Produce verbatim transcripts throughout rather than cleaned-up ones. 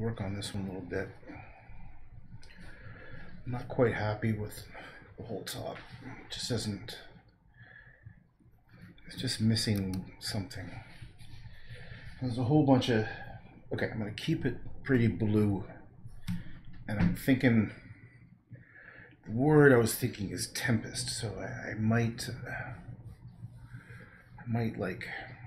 work on this one a little bit. I'm not quite happy with the whole top. It just doesn't, it's just missing something. There's a whole bunch of, okay, I'm going to keep it pretty blue. And I'm thinking, the word I was thinking is tempest, so I, I might, uh, I might like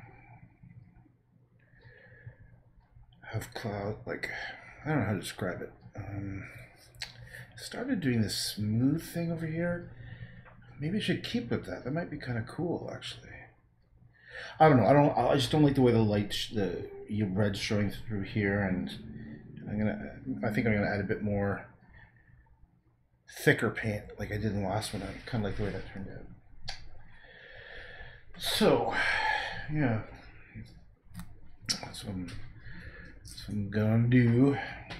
have cloud, like, I don't know how to describe it. Um, started doing this smooth thing over here. Maybe I should keep with that. That might be kind of cool, actually. I don't know. I don't. I just don't like the way the light, sh the red's showing through here, and I'm gonna. I think I'm gonna add a bit more thicker paint, like I did in the last one. I kind of like the way that turned out. So, yeah, that's what I'm, that's what I'm gonna do.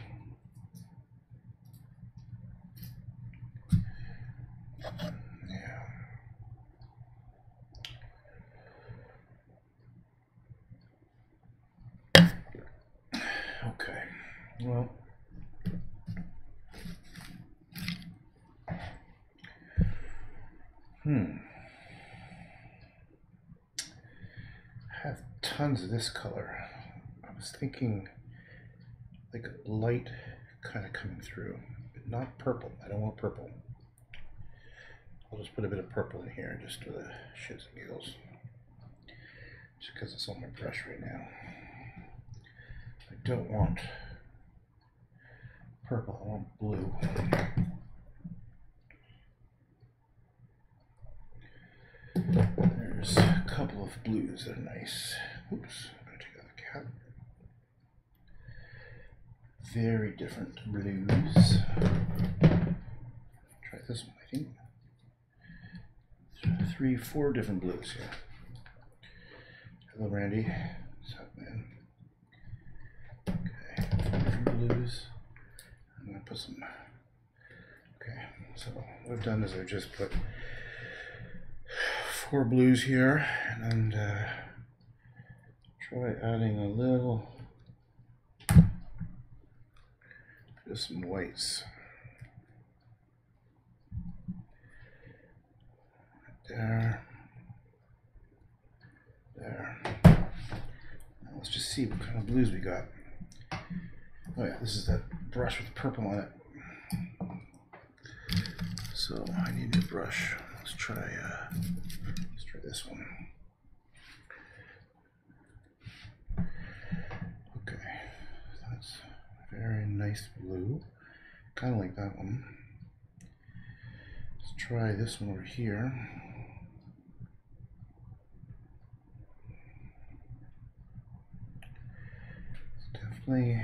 Okay, well, hmm, I have tons of this color. I was thinking like a light kind of coming through, but not purple. I don't want purple. I'll just put a bit of purple in here just for the shits and giggles, just because it's on my brush right now. I don't want purple, I want blue. There's a couple of blues that are nice. Oops, I take out the cap. Very different blues. Try this one, I think. Three, four different blues here. Hello, Randy. What's up, man? Okay, four different blues. I'm gonna put some. Okay, so what I've done is I've just put four blues here, and uh, try adding a little, just some whites. There, there. Now let's just see what kind of blues we got. Oh yeah, this is that brush with purple on it. So I need a brush. Let's try. Uh, let's try this one. Okay, that's very nice blue. Kind of like that one. Let's try this one over here. Definitely,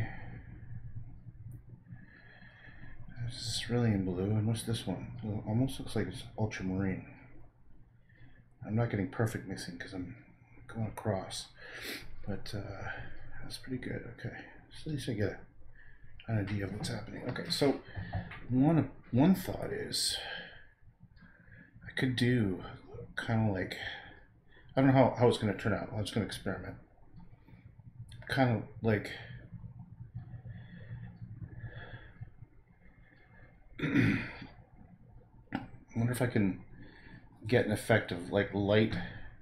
this is cerulean blue, and what's this one? It almost looks like it's ultramarine. I'm not getting perfect mixing because I'm going across, but uh, that's pretty good. Okay, so at least I get an idea of what's happening. Okay, so one one thought is I could do kind of like, I don't know how, how it's going to turn out. I'm just going to experiment. Kind of like I wonder if I can get an effect of like light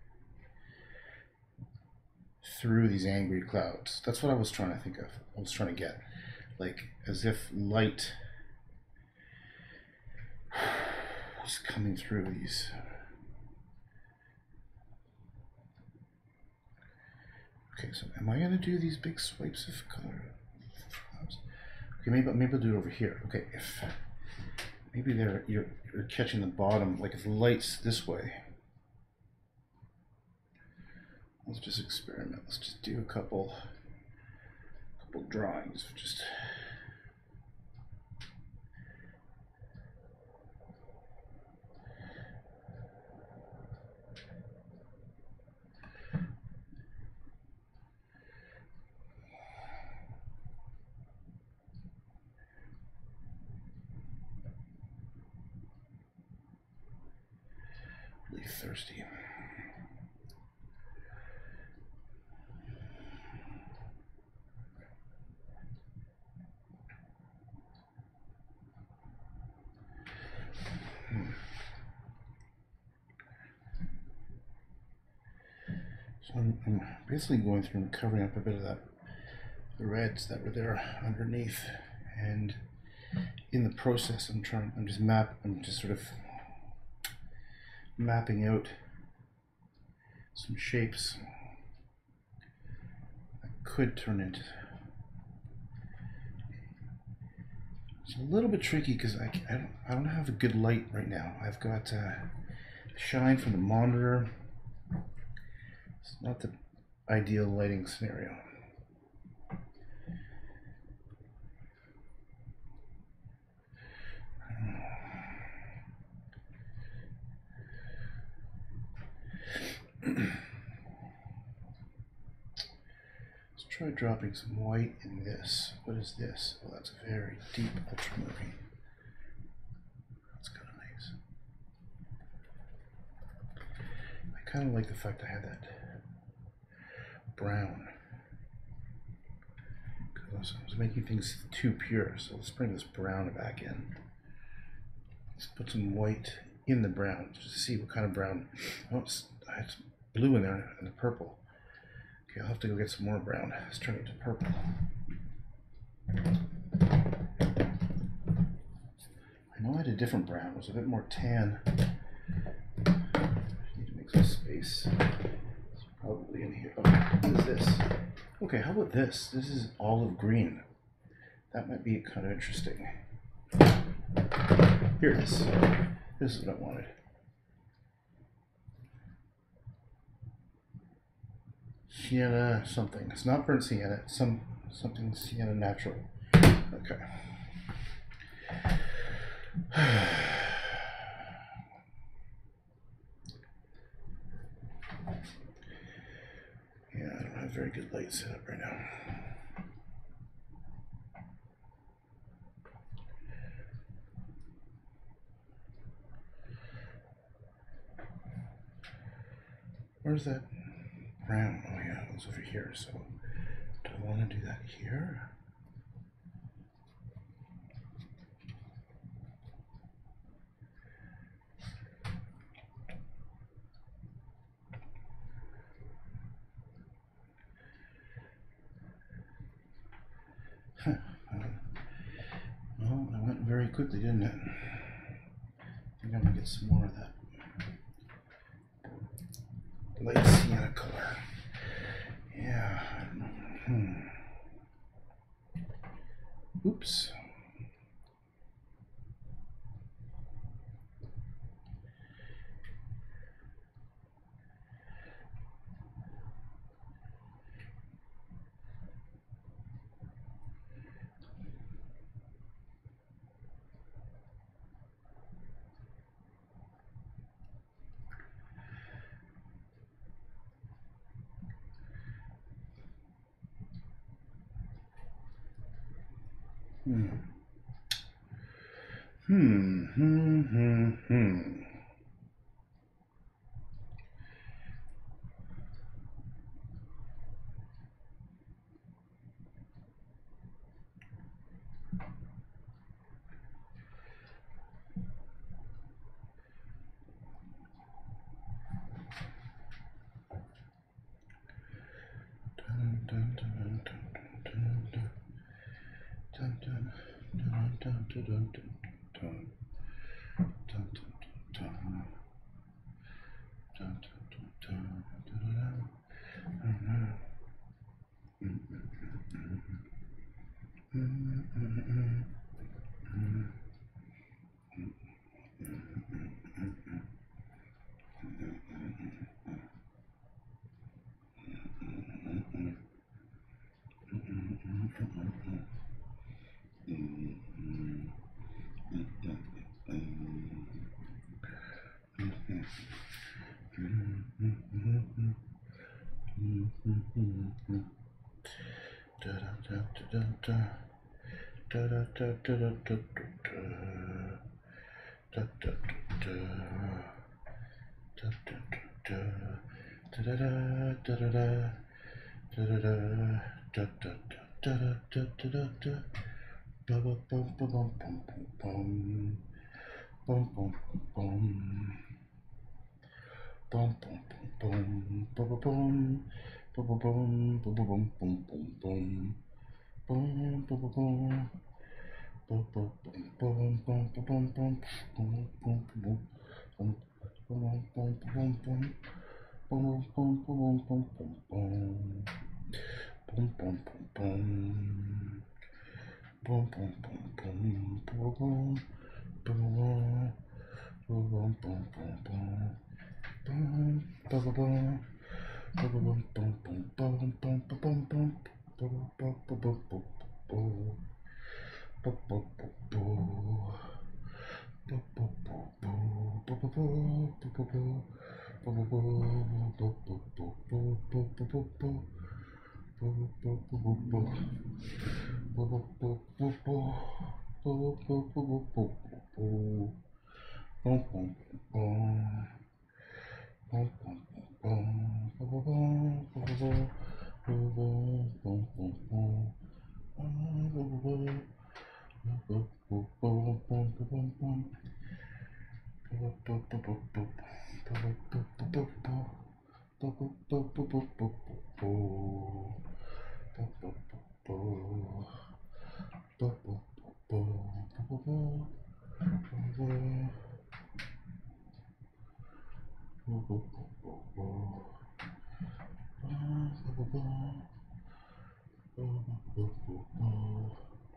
through these angry clouds. That's what I was trying to think of. I was trying to get like as if light was coming through these. Okay, so am I going to do these big swipes of color? Okay, maybe maybe I'll do it over here. Okay, if maybe they're you're you're catching the bottom, like if the light's this way. Let's just experiment. Let's just do a couple couple drawings. Just really thirsty. So I'm, I'm basically going through and covering up a bit of that, the reds that were there underneath, and in the process I'm trying, I'm just map, I'm just sort of mapping out some shapes that could turn into. It's a little bit tricky because I, I, don't, I don't have a good light right now. I've got uh, shine from the monitor. It's not the ideal lighting scenario. Let's try dropping some white in this. What is this? Oh, that's a very deep ultramarine. That's kind of nice. I kind of like the fact I had that brown. Because I was making things too pure, so let's bring this brown back in. Let's put some white in the brown just to see what kind of brown. Oh, it's, I had some blue in there and the purple. Okay, I'll have to go get some more brown. Let's turn it to purple. I know I had a different brown. It was a bit more tan. Need to make some space. It's probably in here. Oh, what is this? Okay, how about this? This is olive green. That might be kind of interesting. Here it is. This is what I wanted. Sienna something. It's not burnt sienna. It's some something sienna natural. Okay. Yeah, I don't have very good light set up right now. Where's that brown? Oh yeah, it was over here. So do I want to do that here? Huh. Well, it went very quickly, didn't it? I think I'm gonna get some more of that light sienna color. Yeah. Hmm. Oops. Hmm. Hmm. Hmm. Hmm. Hmm. Dun, dun, dun, dun, dun, dun, dun, dun, dun, dun, dun, dun, dun. Dun, dun, dun, dun. Dun, dun, dun, dun, dun, dun, dun. Mm, mm, mm, mm, mm, mm, mm. Da da da da da da da da da da da da da Boom, boom, boom, boom, boom, boom, boom, boom, boom, boom, boom, boom, boom, boom, boom, boom, boom. Boom, boom, boom, boom, boom, boom, boom, boom, boom, boom, boom, boom, boom, boom, boom. Boom, boom, boom, boom, boom, boom. Boom, boom, boom, boom. Boom, boom, boom, boom, boom, boom. Boom, boom, boom, boom, boom. Boom, boom, boom, boom. Boom, boom, boom, boom, boom, boom, boom, boom, boom. Boom, boom, boom, boom, boom, boom. Boom, boom, boom, boom. Boom, boom, boom, boom. Boom, boom, boom, boom, boom, boom. Boom, boom, boom, boom, boom, boom, boom, boom, boom, boom, boom. Boom, boom, boom, boom, boom, boom. Boom, boom, boom, boom, boom. Boom, boom, boom, boom, boom, boom. Boom, boom, boom. Boom, boom, boom, boom, boom, boom, boom, boom, boom, boom, boom, boom. Boom, boom, boom. Boom, boom, boom, boom, boom, boom, boom. Boom, boom, boom, boom, boom. Boom, boom, boom, boom, boom. Boom, boom, boom, boom, boom, boom, boom. Boom, boom, boom, boom. Boom, boom, boom, boom, boom, boom. Boom, boom. Boom, boom, boom, boom, boom. Boom, boom, boom, boom. Boom, boom, boom, boom.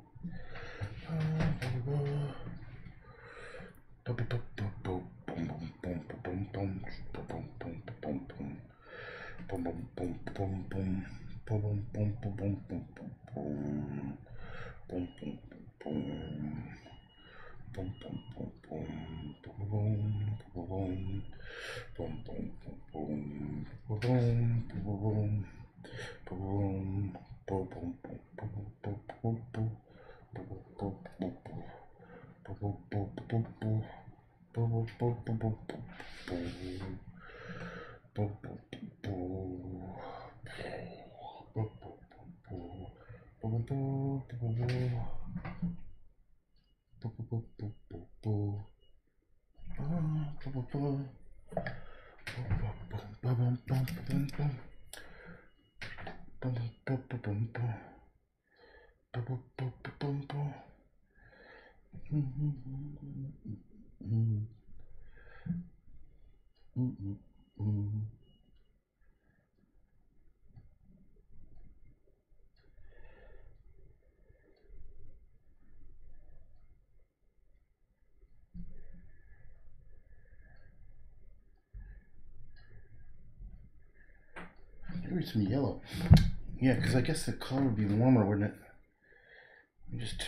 Maybe some yellow. Yeah, because I guess the color would be warmer, wouldn't it? Just,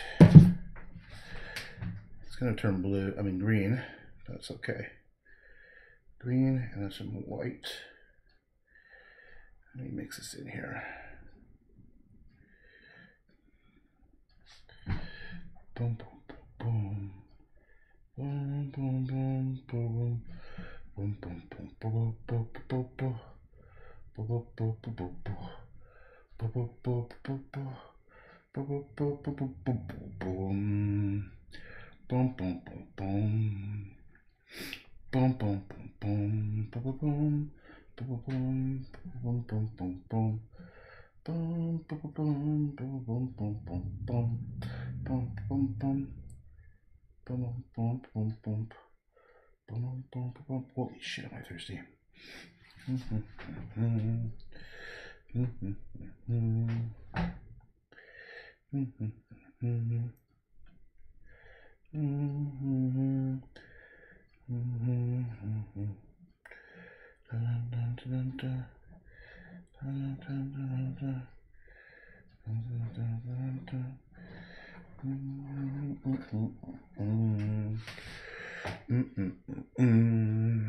it's gonna turn blue. I mean green. That's okay. Green and then some white. Let me mix this in here. Boom, boom, boom, boom, boom, boom, boom, boom, boom, boom, boom, boom, boom, boom, boom. Boom, boom, boom, boom, boom, boom. Boom, boom, boom, boom, boom. Boom, boom, boom, boom, boom, boom, boom. Boom, boom, boom, boom. Boom, boom, boom, boom, boom, boom, boom, boom, boom, boom, boom, boom. Boom, boom, boom, boom, boom, boom, boom, boom. Boom, boom, boom. Boom, boom, boom, boom. Boom, boom, boom. Holy shit, am I thirsty? Mm-hmm. Mm-hmm. Mm-hmm. Mm-hmm. Mm-hmm. Mm-hmm. Mm-hmm. Mm-hmm. Dun, dun, dun, dun. Dun, dun, dun, dun. Dun, dun, dun, dun. Mm-hmm. Mm-hmm. Mm-hmm. Mm-hmm.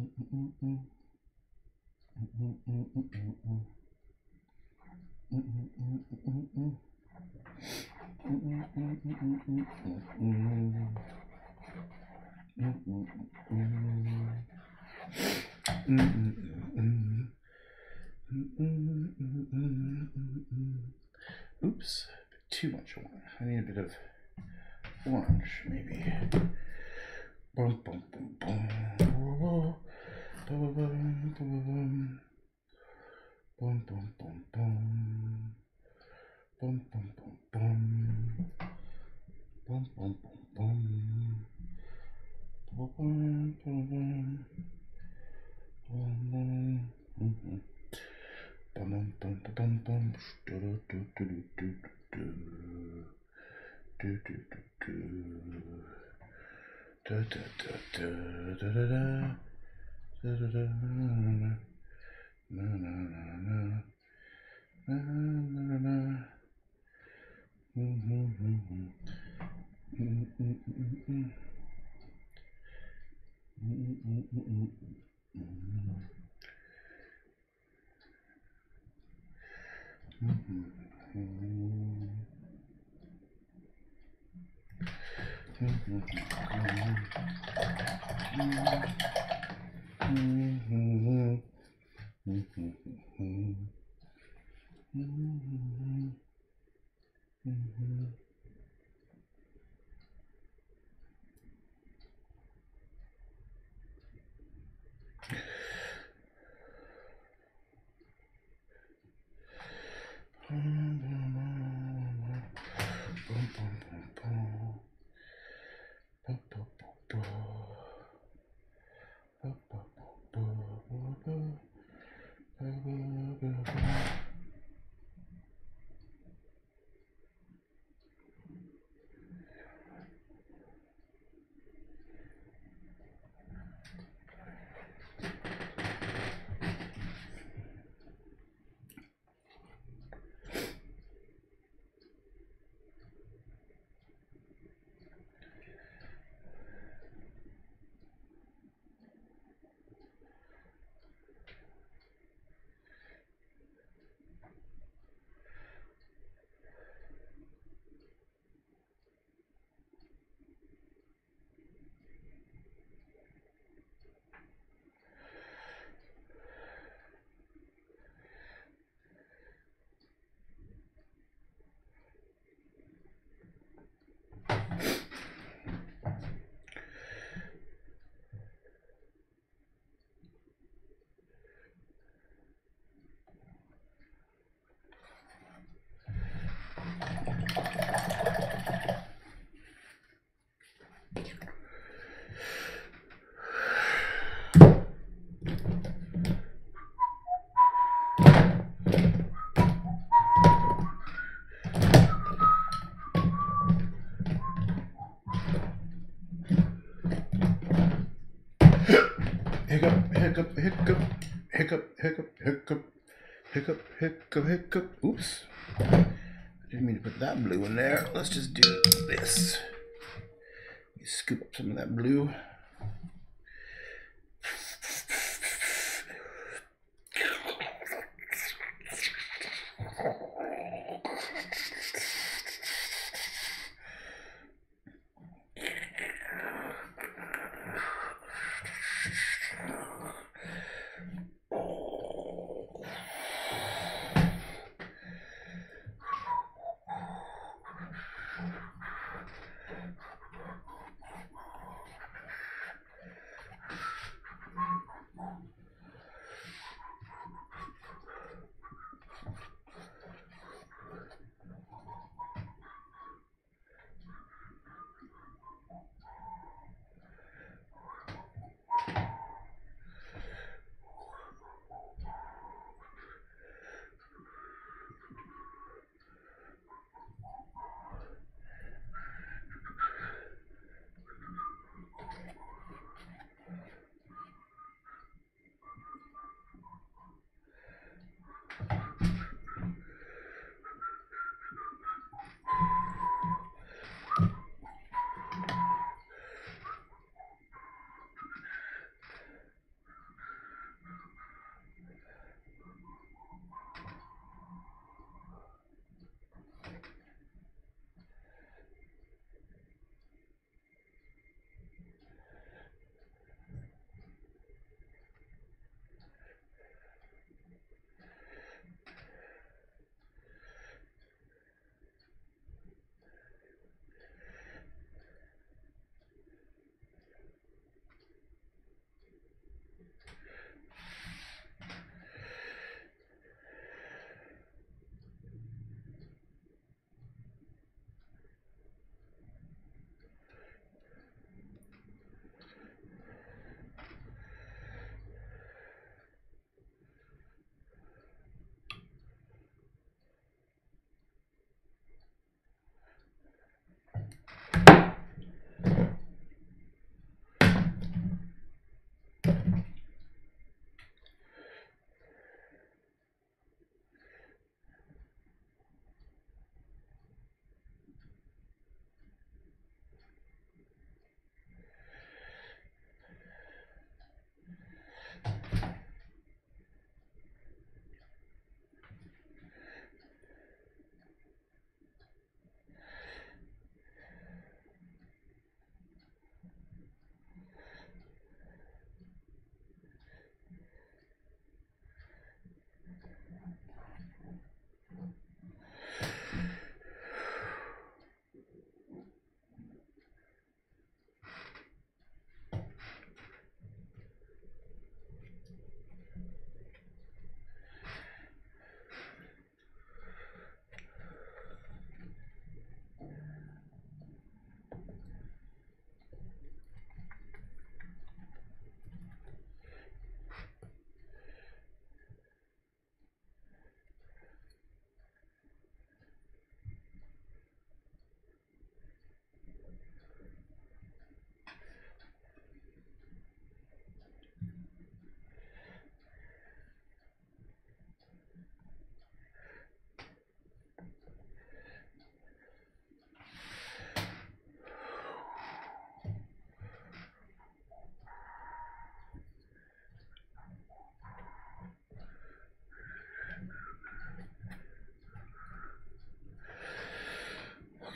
Oops, too much orange. I need a bit of orange, maybe. Bum, bum, bum, bum. Whoa, bum, bum, bum, bum, bum, bum, bum. Bum, bum, bum, bum. Bum, bum, bum, bum. Bum, bum, bum, bum. Bum, bum, bum. Bum, bum, bum, bum, bum. Do, do, do, do, do, do. Do, do, do, do. Da, da, da, da, da, da, da. Da, da, da, na, na, na, na, na, na, na. Mm-hmm. Mm-hmm. Hiccup, hiccup, hiccup, hiccup, hiccup, hiccup, hiccup, hiccup, hiccup. Oops. I didn't mean to put that blue in there. Let's just do this. Scoop up some of that blue.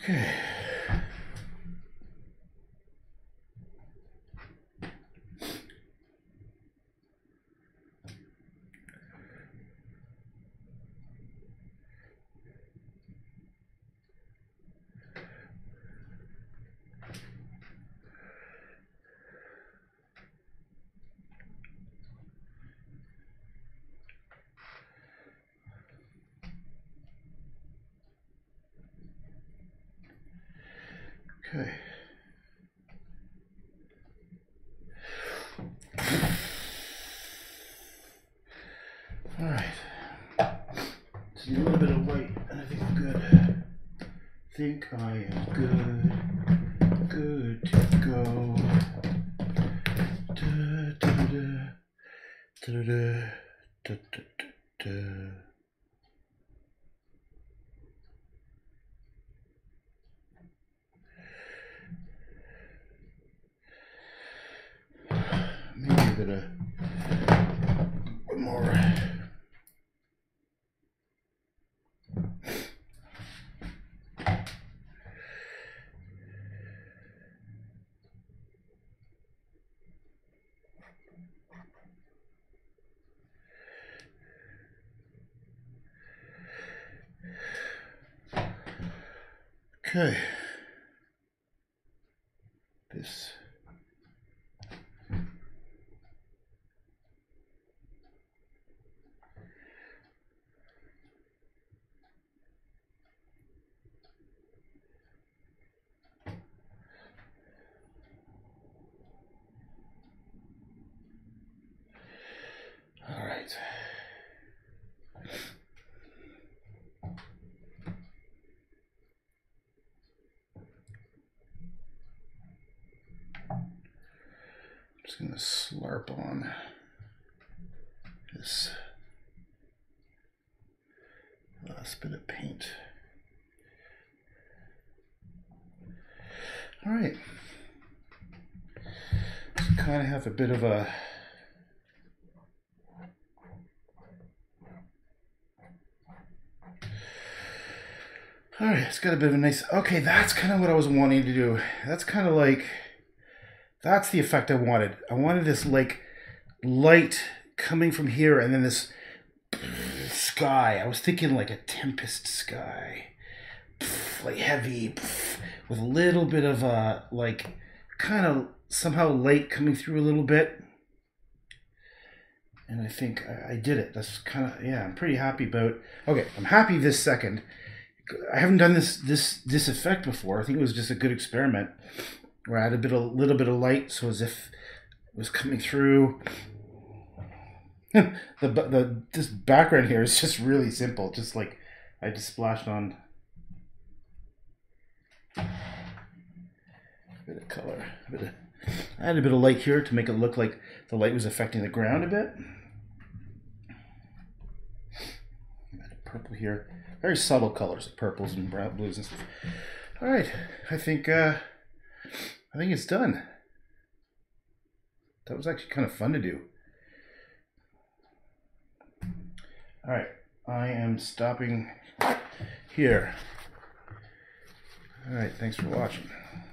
Okay. Okay. All right. Just need a little bit of white, and I think I'm good. I think I am good. Good to go. Da, da, da, da, da, da, da, da, da. Maybe a bit of more. Okay. This. All right. Just gonna slurp on this last bit of paint. All right. So kind of have a bit of a all right, it's got a bit of a nice, okay, that's kind of what I was wanting to do. That's kind of like, that's the effect I wanted. I wanted this like light coming from here and then this sky. I was thinking like a tempest sky, like heavy, with a little bit of a, like, kind of somehow light coming through a little bit. And I think I did it. That's kind of, yeah, I'm pretty happy about, okay, I'm happy this second. I haven't done this this this effect before. I think it was just a good experiment where I had a bit a little bit of light, so as if it was coming through. the the this background here is just really simple. Just like I just splashed on a bit of color. A bit of, I had a bit of light here to make it look like the light was affecting the ground a bit. Purple here. Very subtle colors, like purples and brown, blues and stuff. All right, I think uh, I think it's done. That was actually kind of fun to do. All right, I am stopping here. All right, thanks for watching.